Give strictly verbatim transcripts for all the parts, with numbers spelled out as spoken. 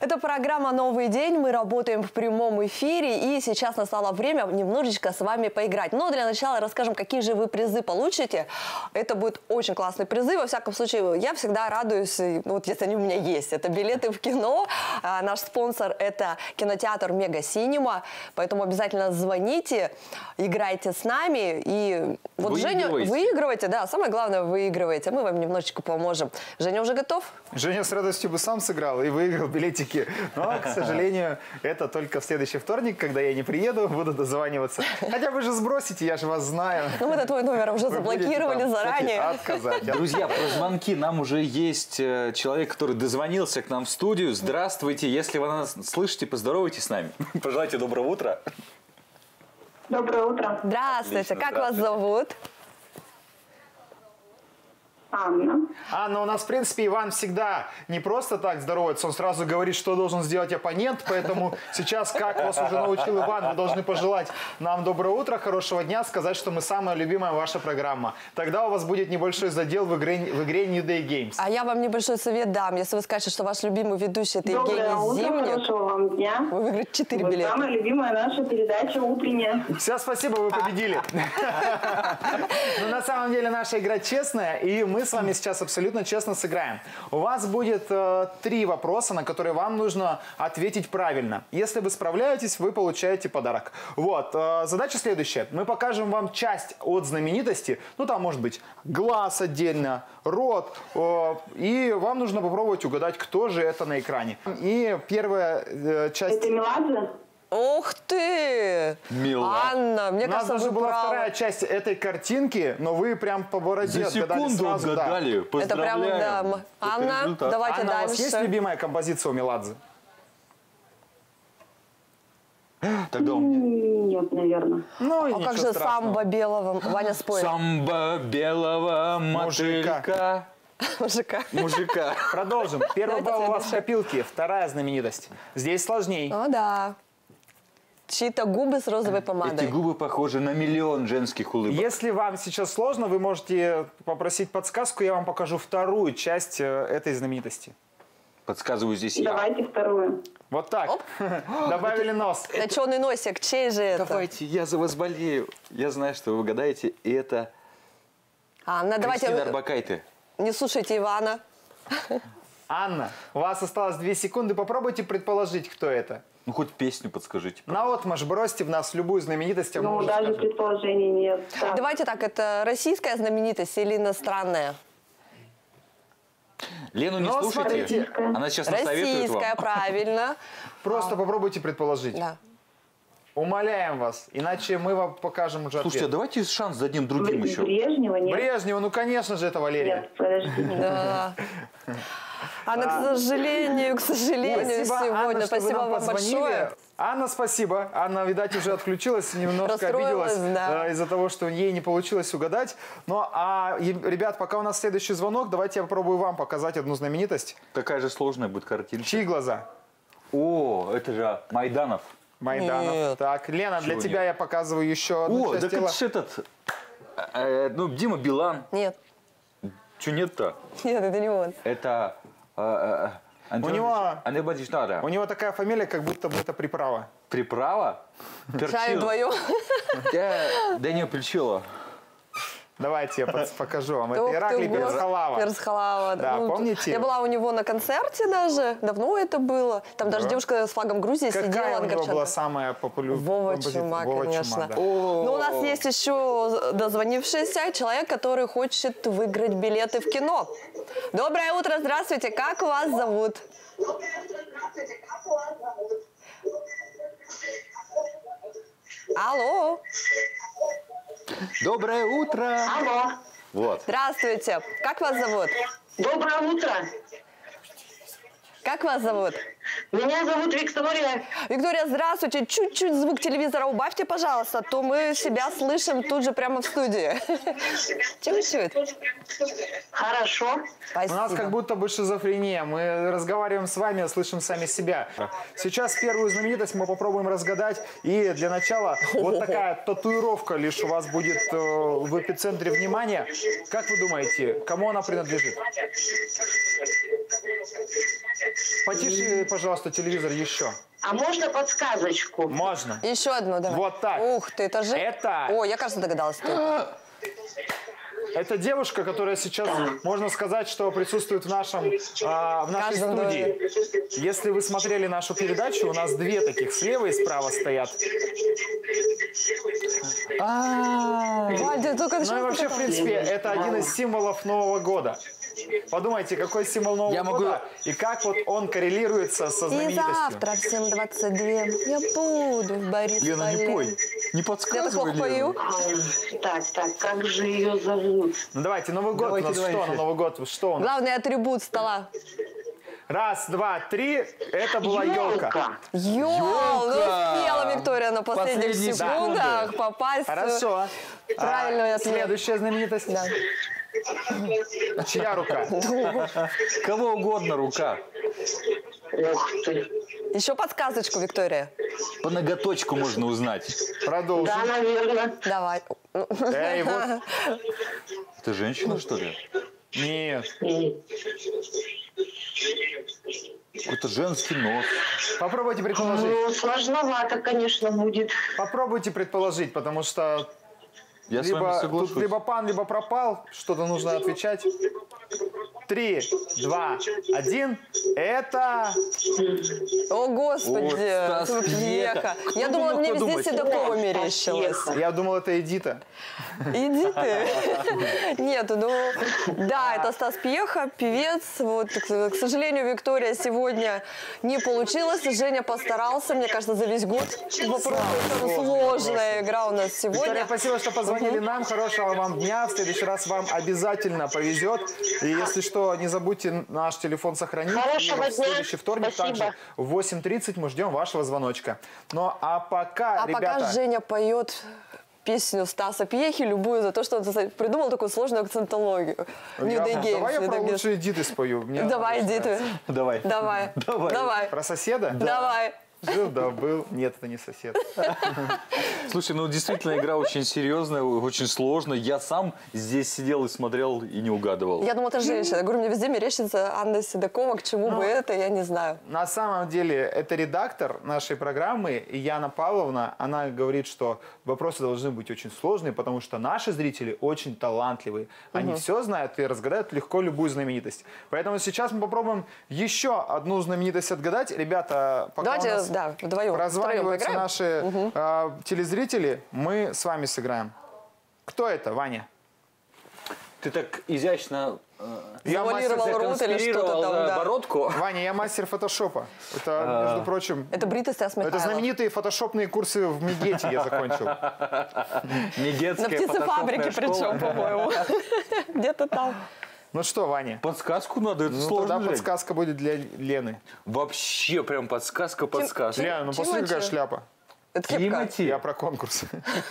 Это программа «Новый день». Мы работаем в прямом эфире. И сейчас настало время немножечко с вами поиграть. Но для начала расскажем, какие же вы призы получите. Это будут очень классные призы. Во всяком случае, я всегда радуюсь, вот если они у меня есть. Это билеты в кино. А наш спонсор – это кинотеатр «Мега Синема». Поэтому обязательно звоните, играйте с нами. И вот Женя, выигрывайте. Да, самое главное, выигрывайте. Мы вам немножечко поможем. Женя уже готов? Женя с радостью бы сам сыграл и выиграл билетики. Но, к сожалению, это только в следующий вторник, когда я не приеду, буду дозваниваться. Хотя вы же сбросите, я же вас знаю. Ну, мы-то твой номер уже вы заблокировали там, заранее. Отказать. Друзья, про звонки нам уже есть человек, который дозвонился к нам в студию. Здравствуйте. Если вы нас слышите, поздоровайтесь с нами. Пожелайте доброго утра. Доброе утро. Здравствуйте. Отлично, как здравствуйте. Вас зовут? Анна. Анна, у нас, в принципе, Иван всегда не просто так здоровается, он сразу говорит, что должен сделать оппонент, поэтому сейчас, как вас уже научил Иван, вы должны пожелать нам доброе утро, хорошего дня, сказать, что мы самая любимая ваша программа. Тогда у вас будет небольшой задел в игре, в игре New Day Games. А я вам небольшой совет дам. Если вы скажете, что ваш любимый ведущий – это Евгений Зимник, хорошего вам дня. Вы выиграете четыре билета. Самая любимая наша передача утренняя. Все, спасибо, вы победили. Но на самом деле наша игра честная, и мы с вами сейчас абсолютно честно сыграем. У вас будет э, три вопроса, на которые вам нужно ответить правильно. Если вы справляетесь, вы получаете подарок. Вот, э, задача следующая. Мы покажем вам часть от знаменитости. Ну, там может быть глаз отдельно, рот. Э, и вам нужно попробовать угадать, кто же это на экране. И первая э, часть... Это Меладзе? Ух ты! Мила. Анна, мне У нас кажется, даже была правы. вторая часть этой картинки, но вы прям по бороде За отгадали секунду сразу. отгадали. Да. Это прям, да. Анна, давайте Анна, дальше. у вас есть любимая композиция у Меладзе? Тогда у меня... Нет, наверное. Ну, и А как же страшного. самбо белого? Ваня, спой. Самбо белого мотылька. Мужика. Мужика. Продолжим. Первый Давайте балл у вас в следующий. копилке, вторая знаменитость. Здесь сложней. О, да. Чьи-то губы с розовой помадой. Эти губы похожи на миллион женских улыбок. Если вам сейчас сложно, вы можете попросить подсказку, я вам покажу вторую часть э, этой знаменитости. Подсказываю здесь я. Давайте вторую. Вот так. Добавили нос. Точеный носик, чей же это? Давайте, я за вас болею. Я знаю, что вы угадаете. И это Анна, давайте... Кристина Орбакайте. Не слушайте Ивана. Анна, у вас осталось две секунды. Попробуйте предположить, кто это. Ну, хоть песню подскажите. Наотмашь бросьте в нас любую знаменитость. а мы Ну, уже даже скажем. предположений нет. Так. Давайте так, это российская знаменитость или иностранная? Лену не Но слушайте. смотрите. Она сейчас насоветует Российская, вам. правильно. Просто попробуйте предположить. Да. Умоляем вас, иначе мы вам покажем уже Слушайте, а ответ. давайте шанс дадим другим еще. Брежнева нет. Брежнева, ну конечно же это Валерия. Нет, подожди. Да. Анна, к сожалению, к сожалению, Спасибо, сегодня. Анна, что вы Спасибо нам вам позвонили. большое. Анна, спасибо. Анна, видать, уже отключилась, немножко Расстроилась, обиделась да. э, из-за того, что ей не получилось угадать. Ну, а, и, ребят, пока у нас следующий звонок, давайте я попробую вам показать одну знаменитость. Какая же сложная будет картинка. Чьи глаза? О, это же Майданов. Майданов. Нет. Так, Лена, для Чего тебя нет? я показываю еще одну О, часть так тела. это ж этот... э, ну, Дима Билан. Нет, Че нет-то? нет, это не он. Это... э, э, У него- Андрей Борисович Надо. У него такая фамилия, как будто бы это приправа. Приправа? Шарик Перчил. вдвоем. Да, да не, Плечило. Давайте я под- покажу вам. Это Ух ты, Ираклий боже. Перцхалава. Перцхалава. Да, Ну, помните? Я была у него на концерте даже. Давно это было. Там даже Да. девушка с флагом Грузии сидела. Какая у него англичанка. была самая популярная Вова композиция? Чума, Вова конечно. Чума, да. Но у нас есть еще дозвонившийся человек, который хочет выиграть билеты в кино. Доброе утро, здравствуйте. Как вас зовут? Алло. Доброе утро. Алло. Вот. Здравствуйте. Как вас зовут? Доброе утро. Как вас зовут? Меня зовут Виктория. Виктория, здравствуйте. Чуть-чуть звук телевизора убавьте, пожалуйста, а то мы себя слышим тут же прямо в студии. Чуть-чуть. Хорошо. Спасибо. У нас как будто бы шизофрения. Мы разговариваем с вами, а слышим сами себя. Сейчас первую знаменитость мы попробуем разгадать. И для начала вот такая татуировка лишь у вас будет э, в эпицентре внимания. Как вы думаете, кому она принадлежит? Потише, пожалуйста, телевизор еще. А можно подсказочку? Можно. Еще одну давай. Вот так. Ух ты, это же... Это- О, я, кажется, догадалась. Кто. Это девушка, которая сейчас, можно сказать, что присутствует в, нашем, а, в нашей Каждом студии. Если вы смотрели нашу передачу, у нас две таких, слева и справа стоят. Вадя, только Ну и что вообще, в догадалась. принципе, это один из символов Нового года. Подумайте, какой символ Нового Я могу- года и как вот он коррелируется со И знаменитостью. завтра в семь двадцать два я буду в Борисполе. Лена, не пой. Не Я так подсказывай, плохо Лена. пою. А, Так, так, как же ее зовут? Ну давайте, Новый год Давайте, у нас давайте. что? На Новый год что у нас? Главный атрибут стола. Раз, два, три. Это была елка. Ёл, ну успела Виктория на последних Последние секундах секунды. попасть. Хорошо. Правильный А, ответ. Следующая знаменитость. Да. Чья рука? Кого угодно рука. Ух ты. Еще подсказочку, Виктория. По ноготочку можно узнать. Продолжим. Да, наверное. Давай. Эй, вот. Это женщина, что ли? Нет. Какой-то женский нос. Попробуйте предположить. Ну, сложновато, конечно, будет. Попробуйте предположить, потому что Я с вами либо, соглашусь. тут либо пан, либо пропал. Что-то нужно отвечать. Три, два, один. Это... О, Господи. О, Стас тут Пьеха. Пьеха. Кто Я бы думала, мог мне везде подумать? Седокова О, мерещилось. Стас Пьеха. Я думал, это Эдита. Иди ты. Нет, ну, да, это Стас Пьеха, певец. Вот, к к сожалению, Виктория сегодня не получилось. Женя постарался, мне кажется, за весь год. Вопрос, сложная игра у нас Виктория, сегодня. спасибо, что позвонили нам. Хорошего вам дня. В следующий раз вам обязательно повезет. И если что, не забудьте наш телефон сохранить. Хорошего И в следующий дня. вторник Спасибо. также в восемь тридцать мы ждем вашего звоночка. Ну а пока, А ребята... пока Женя поет песню Стаса Пьехи, любую за то, что он придумал такую сложную акцентологию. New я- Day Games. Давай я New про Day Games. лучшие Эдиты спою. Мне Давай, очень иди ты. нравится. Давай. Давай. Давай. Давай. Про соседа? Давай. Жил, да, был. Нет, это не сосед. Слушай, ну действительно игра очень серьезная, очень сложная. Я сам здесь сидел и смотрел и не угадывал. Я думала, это женщина. Я говорю, мне везде мерещится Анна Седокова. К чему бы это, я не знаю. На самом деле, это редактор нашей программы, и Яна Павловна, она говорит, что вопросы должны быть очень сложные, потому что наши зрители очень талантливые. Они все знают и разгадают легко любую знаменитость. Поэтому сейчас мы попробуем еще одну знаменитость отгадать. Ребята, пока Давайте, у нас да, вдвоем. прозваниваются втроем наши э, телезрители, мы с вами сыграем. Кто это, Ваня? Ты так изящно э, Я Завуалировал мастер- рот или что-то там, законспирировал, да. бородку. Ваня, я мастер фотошопа. Это, между прочим, Это бритый Стас Михайлов. это знаменитые фотошопные курсы в Мегете я закончил. Мегетская На птицефабрике фотошопная школа. причем, по-моему. Где-то там. Ну что, Ваня? Подсказку надо, это Ну сложно, тогда Жень. подсказка будет для Лены. Вообще прям подсказка, подсказка. Лена, ну посмотри, Тимати. какая шляпа. Это кепка. Тимати. Я про конкурс.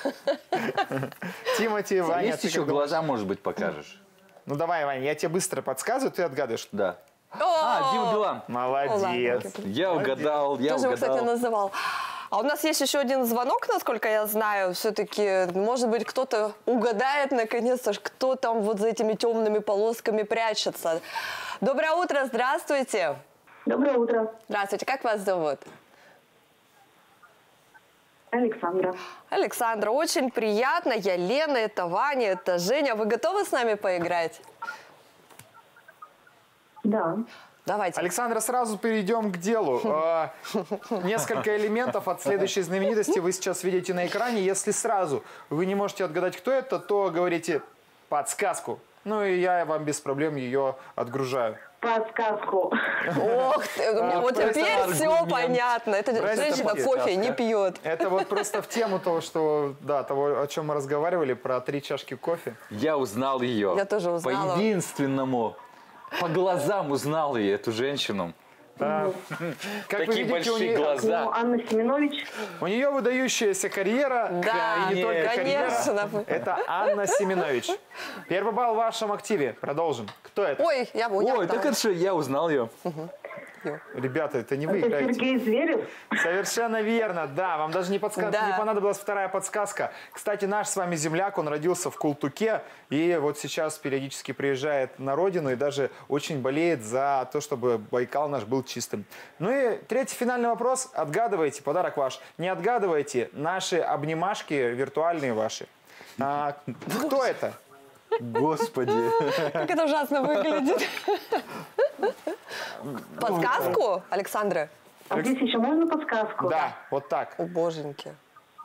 Тимати, Ваня. Есть ты еще как думаешь? глаза, может быть, покажешь? Ну давай, Ваня, я тебе быстро подсказываю, ты отгадываешь. Да. О! А, Дима Билан. Молодец. Я угадал, я Тоже его, кстати, угадал. называл. А у нас есть еще один звонок, насколько я знаю. Все-таки, может быть, кто-то угадает наконец-то, кто там вот за этими темными полосками прячется. Доброе утро, здравствуйте. Доброе утро. Здравствуйте, как вас зовут? Александра. Александра, очень приятно. Я Лена, это Ваня, это Женя. Вы готовы с нами поиграть? Да. Давайте. Александра, сразу перейдем к делу. Э, Несколько элементов от следующей знаменитости вы сейчас видите на экране. Если сразу вы не можете отгадать, кто это, то говорите подсказку. Ну и я вам без проблем ее отгружаю. Подсказку. Ох ты, ну, вот это теперь все аргумент. понятно. Это Правильно, женщина это кофе не подсказка. пьет. Это вот просто в тему того, что, да, того, о чем мы разговаривали, про три чашки кофе. Я узнал ее. Я тоже узнала. По единственному. По глазам узнал ее, эту женщину. Да. Как вы Такие видите, у большие нее, глаза. Ну, Анна Семенович. у нее выдающаяся карьера, Да, и не только конечно. карьера. Это Анна Семенович. Первый балл в вашем активе. Продолжим. Кто это? Ой, я, я Ой, так это же я узнал ее. песню. Ребята, это не вы Это играете. Сергей Зверев. Совершенно верно, да. Вам даже не, подска... Да. не понадобилась вторая подсказка. Кстати, наш с вами земляк, он родился в Култуке и вот сейчас периодически приезжает на родину и даже очень болеет за то, чтобы Байкал наш был чистым. Ну и третий финальный вопрос. Отгадывайте, подарок ваш. Не отгадывайте, наши обнимашки виртуальные ваши. А, кто это? Господи. Как это ужасно выглядит. Подсказку, Александра? А здесь еще можно подсказку? Да, вот так. О, боженьки.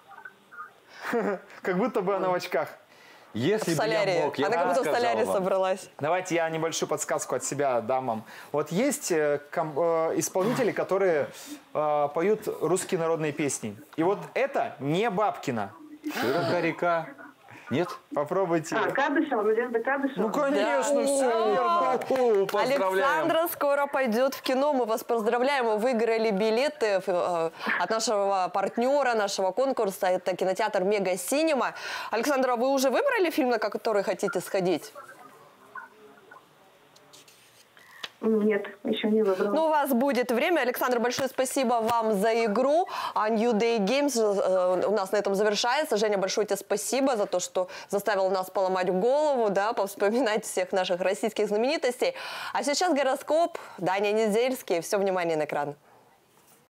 Как будто бы она в очках. Если В бы я солярии. мог, я Она бы как будто в сказал солярии вам. собралась. Давайте я небольшую подсказку от себя дам вам. Вот есть э, ком- э, исполнители, которые э, поют русские народные песни. И вот это не Бабкина. Широка река. Нет? Попробуйте. А, Кадышева, Надежда Кадышева. Ну, конечно, Да. все верно. О, поздравляем. Александра скоро пойдет в кино. Мы вас поздравляем. Вы выиграли билеты э, от нашего партнера, нашего конкурса. Это кинотеатр Мега Синема. Александра, вы уже выбрали фильм, на который хотите сходить? Нет, еще не выбрала. Ну, у вас будет время. Александр, большое спасибо вам за игру. А New Day Games э, у нас на этом завершается. Женя, большое тебе спасибо за то, что заставил нас поломать голову, да, повспоминать всех наших российских знаменитостей. А сейчас гороскоп. Даня Недельский. Все внимание на экран.